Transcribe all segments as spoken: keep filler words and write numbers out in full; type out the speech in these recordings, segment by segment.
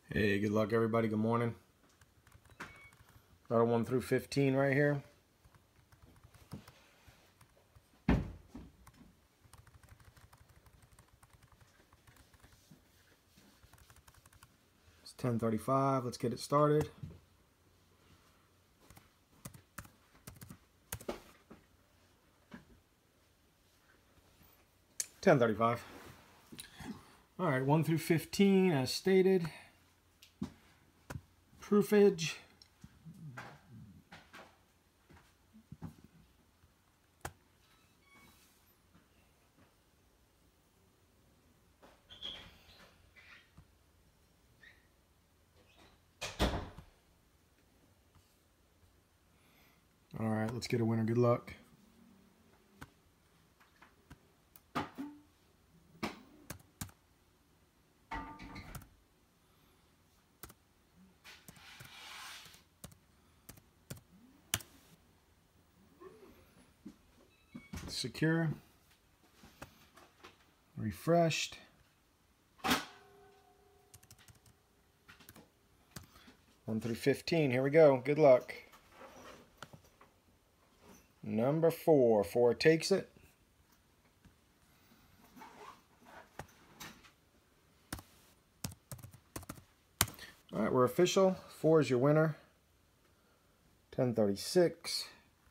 Hey, good luck everybody. Good morning. Got a one through fifteen right here. It's ten thirty-five. Let's get it started. ten thirty-five. All right, one through fifteen as stated. Proofage. All right, let's get a winner. Good luck. Secure. Refreshed. one through fifteen. Here we go. Good luck. Number four. Four takes it. All right, we're official. Four is your winner. ten thirty-six.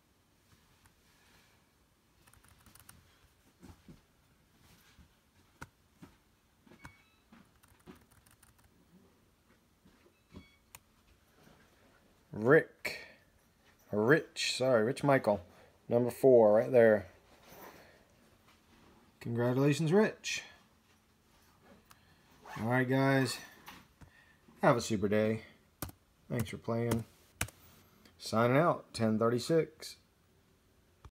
Rick. Rich. Sorry, Rich Michael. Number four right there. Congratulations, Rich. All right, guys. Have a super day. Thanks for playing. Signing out, ten thirty-six.